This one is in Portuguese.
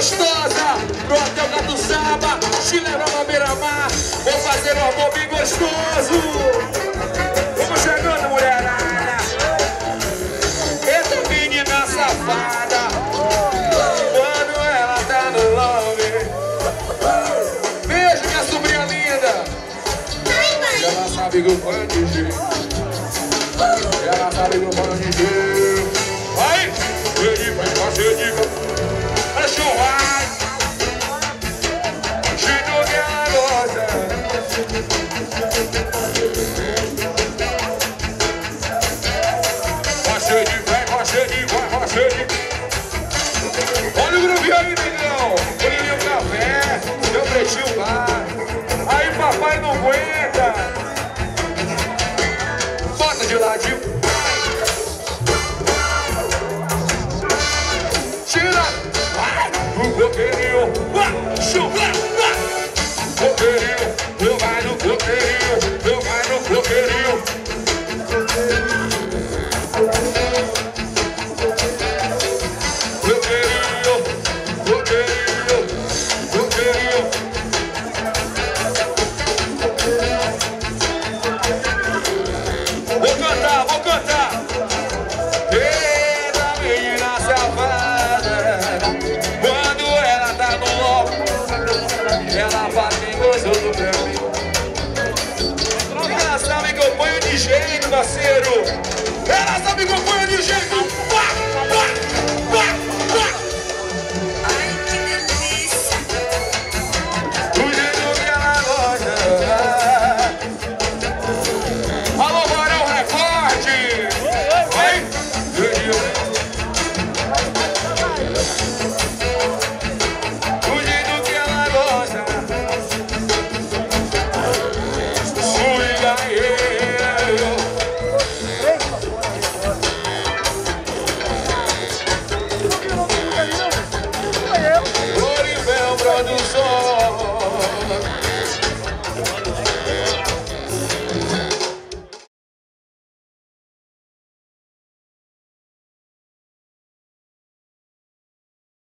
gostosa, pro Hotel Catuçaba, te levar pra beira-mar, vou fazer um amor bem gostoso. Vamos chegando, mulherada. Eita menina safada, quando ela tá no love. Beijo, minha sobrinha linda. Ela sabe que eu ponho de jeito. Ela sabe que eu ponho de jeito. Vai, cheio vai fazer dica. Olha churrasco. Jeito que ela gosta. Vai ser de vai, vai ser de vai, vai ser de. Olha o grupo aí, negão. Olha o café, meu pretinho lá. Aí papai não aguenta. Bota de ladinho. Tira. O coqueirinho. Chuva. Coqueirinho. Eu vai no coqueirinho. Eu vai no coqueirinho. Coqueirinho. Coqueirinho. Coqueirinho. Vou cantar, vou cantar. Eita menina safada, quando ela tá no lobo, ela faz bem gostoso pra mim. Ela sabe que eu ponho de jeito, parceiro. Ela sabe que eu ponho de jeito.